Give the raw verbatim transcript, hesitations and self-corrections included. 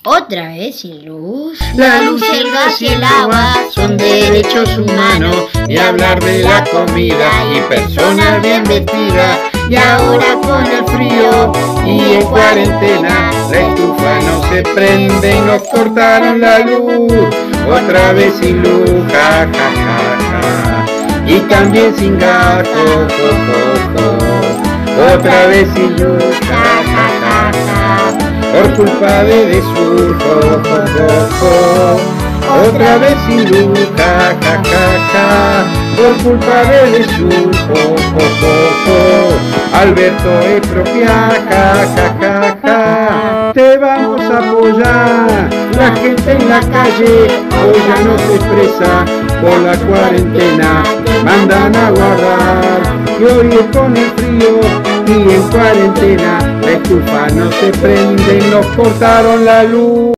Otra vez sin luz. La luz, el gas y el agua son derechos humanos. Y hablar de la comida y personas bien vestidas. Y ahora con el frío y en cuarentena, la estufa no se prende y nos cortaron la luz. Otra vez sin luz, ja, ja, ja, ja. Y también sin gas, jo, jo, jo, jo. Otra vez sin luz, ja, ja, ja, ja. Por culpa de Desur, jo, jo, jo, jo. Otra vez sin luz, ja, ja, ja, ja. Por culpa de Desur, jo, jo, jo, jo. Alberto Estropia, ja, ja, ja, ja. Te vamos a apoyar. La gente en la calle hoy ya no se expresa por la cuarentena, mandan a guardar. Y hoy es con el frío y en cuarentena, la estufa no se prende y nos cortaron la luz.